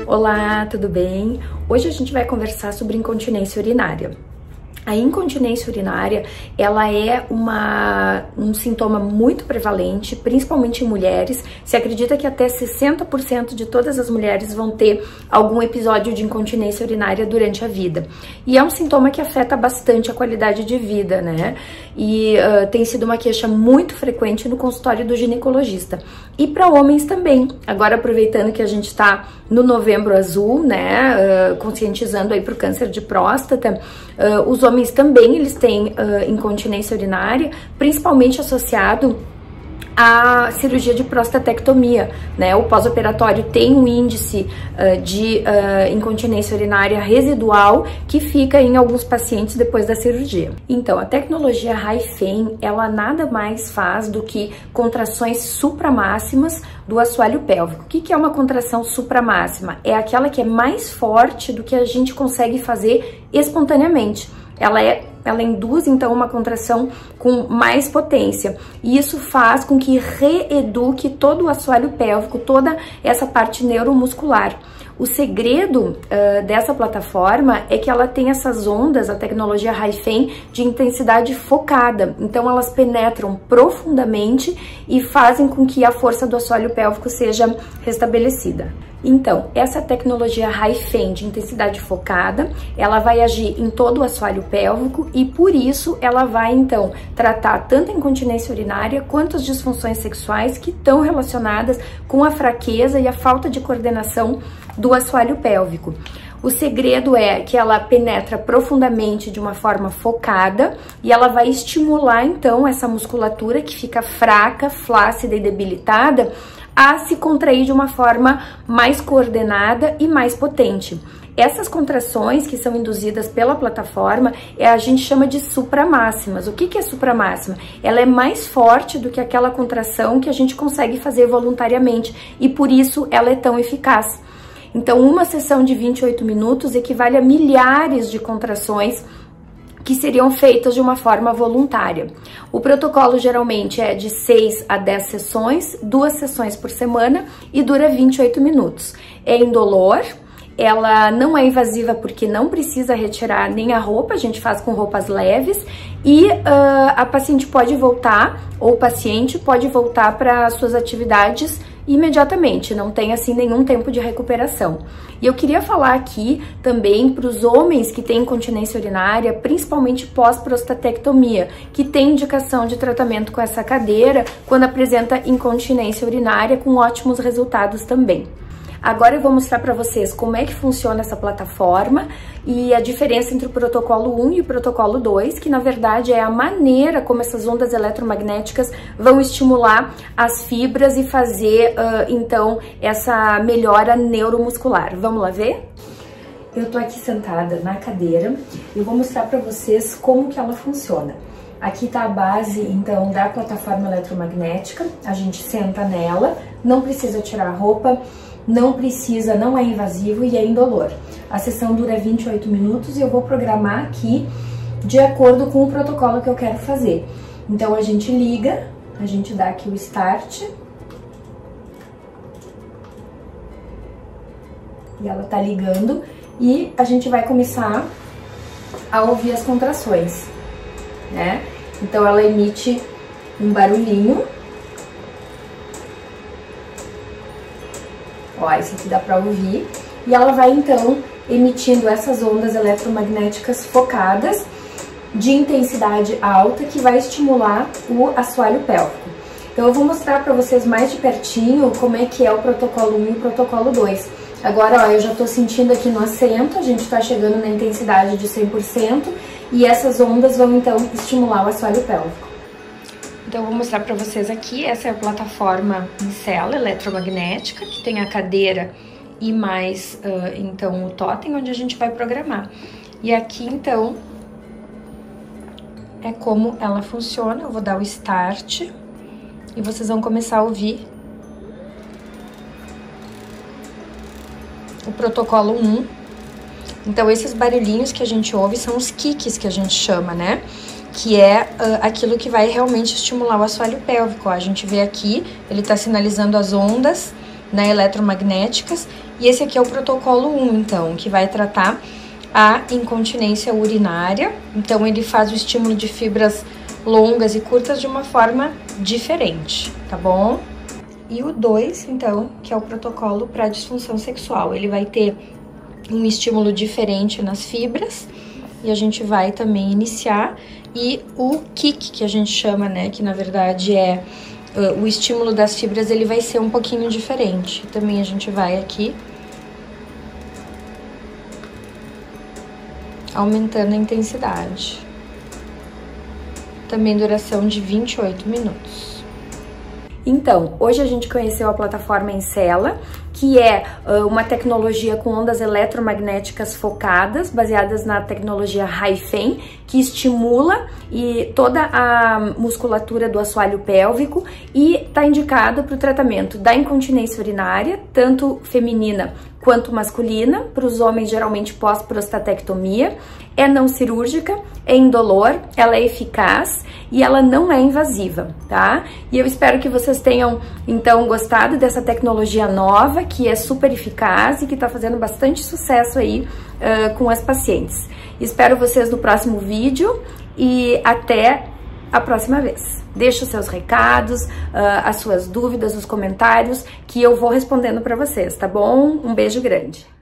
Olá, tudo bem? Hoje a gente vai conversar sobre incontinência urinária. A incontinência urinária, ela é um sintoma muito prevalente, principalmente em mulheres. Se acredita que até 60% de todas as mulheres vão ter algum episódio de incontinência urinária durante a vida. E é um sintoma que afeta bastante a qualidade de vida, né? E tem sido uma queixa muito frequente no consultório do ginecologista. E para homens também. Agora, aproveitando que a gente está no Novembro Azul, né? Conscientizando aí para o câncer de próstata, os homens também, eles têm incontinência urinária, principalmente associado à cirurgia de prostatectomia, né? O pós-operatório tem um índice de incontinência urinária residual que fica em alguns pacientes depois da cirurgia. Então, a tecnologia HIFEM, ela nada mais faz do que contrações supramáximas do assoalho pélvico. O que é uma contração supramáxima? É aquela que é mais forte do que a gente consegue fazer espontaneamente. Ela induz, então, uma contração com mais potência. E isso faz com que reeduque todo o assoalho pélvico, toda essa parte neuromuscular. O segredo dessa plataforma é que ela tem essas ondas, a tecnologia HIFEM, de intensidade focada. Então, elas penetram profundamente e fazem com que a força do assoalho pélvico seja restabelecida. Então, essa tecnologia HIFEM de intensidade focada, ela vai agir em todo o assoalho pélvico e por isso ela vai, então, tratar tanto a incontinência urinária quanto as disfunções sexuais que estão relacionadas com a fraqueza e a falta de coordenação do assoalho pélvico. O segredo é que ela penetra profundamente de uma forma focada e ela vai estimular, então, essa musculatura que fica fraca, flácida e debilitada a se contrair de uma forma mais coordenada e mais potente. Essas contrações que são induzidas pela plataforma, a gente chama de supramáximas. O que é supramáxima? Ela é mais forte do que aquela contração que a gente consegue fazer voluntariamente e por isso ela é tão eficaz. Então, uma sessão de 28 minutos equivale a milhares de contrações que seriam feitas de uma forma voluntária. O protocolo geralmente é de 6 a 10 sessões, 2 sessões por semana e dura 28 minutos. É indolor, ela não é invasiva porque não precisa retirar nem a roupa, a gente faz com roupas leves e a paciente pode voltar, ou o paciente pode voltar para suas atividades imediatamente, não tem assim nenhum tempo de recuperação. E eu queria falar aqui também para os homens que têm incontinência urinária, principalmente pós-prostatectomia, que tem indicação de tratamento com essa cadeira quando apresenta incontinência urinária com ótimos resultados também. Agora eu vou mostrar para vocês como é que funciona essa plataforma e a diferença entre o protocolo 1 e o protocolo 2, que na verdade é a maneira como essas ondas eletromagnéticas vão estimular as fibras e fazer, então, essa melhora neuromuscular. Vamos lá ver? Eu tô aqui sentada na cadeira e eu vou mostrar para vocês como que ela funciona. Aqui tá a base, então, da plataforma eletromagnética, a gente senta nela, não precisa tirar a roupa, não é invasivo e é indolor. A sessão dura 28 minutos e eu vou programar aqui de acordo com o protocolo que eu quero fazer. Então, a gente liga, a gente dá aqui o start. E ela tá ligando e a gente vai começar a ouvir as contrações, né? Então, ela emite um barulhinho. Ó, esse aqui dá pra ouvir. E ela vai, então, emitindo essas ondas eletromagnéticas focadas de intensidade alta que vai estimular o assoalho pélvico. Então, eu vou mostrar pra vocês mais de pertinho como é que é o protocolo 1 e o protocolo 2. Agora, ó, eu já tô sentindo aqui no assento, a gente tá chegando na intensidade de 100% e essas ondas vão, então, estimular o assoalho pélvico. Então, eu vou mostrar para vocês aqui, essa é a plataforma em cela eletromagnética, que tem a cadeira e mais, então, o totem, onde a gente vai programar. E aqui, então, é como ela funciona. Eu vou dar o start e vocês vão começar a ouvir o protocolo 1. Então, esses barulhinhos que a gente ouve são os kicks que a gente chama, né? Que é aquilo que vai realmente estimular o assoalho pélvico. Ó, a gente vê aqui, ele tá sinalizando as ondas né, eletromagnéticas. E esse aqui é o protocolo 1, então, que vai tratar a incontinência urinária. Então, ele faz o estímulo de fibras longas e curtas de uma forma diferente, tá bom? E o 2, então, que é o protocolo para disfunção sexual. Ele vai ter um estímulo diferente nas fibras e a gente vai também iniciar. E o kick, que a gente chama, né, que na verdade é o estímulo das fibras, ele vai ser um pouquinho diferente. Também a gente vai aqui aumentando a intensidade. Também duração de 28 minutos. Então, hoje a gente conheceu a plataforma Encela, que é uma tecnologia com ondas eletromagnéticas focadas, baseadas na tecnologia HiFEM, que estimula toda a musculatura do assoalho pélvico e está indicado para o tratamento da incontinência urinária, tanto feminina quanto masculina, para os homens geralmente pós-prostatectomia, é não cirúrgica, é indolor, ela é eficaz e ela não é invasiva, tá? E eu espero que vocês tenham, então, gostado dessa tecnologia nova, que é super eficaz e que tá fazendo bastante sucesso aí com as pacientes. Espero vocês no próximo vídeo e até a próxima vez. Deixe os seus recados, as suas dúvidas, os comentários, que eu vou respondendo para vocês, tá bom? Um beijo grande.